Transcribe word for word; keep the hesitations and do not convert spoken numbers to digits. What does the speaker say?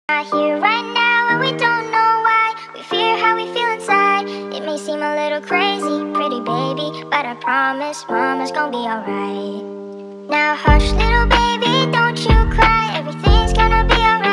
Not here right now and we don't know why. We fear how we feel inside. It may seem a little crazy, pretty baby, but I promise mama's gonna be alright. Now hush little baby, don't you cry. Everything's gonna be alright.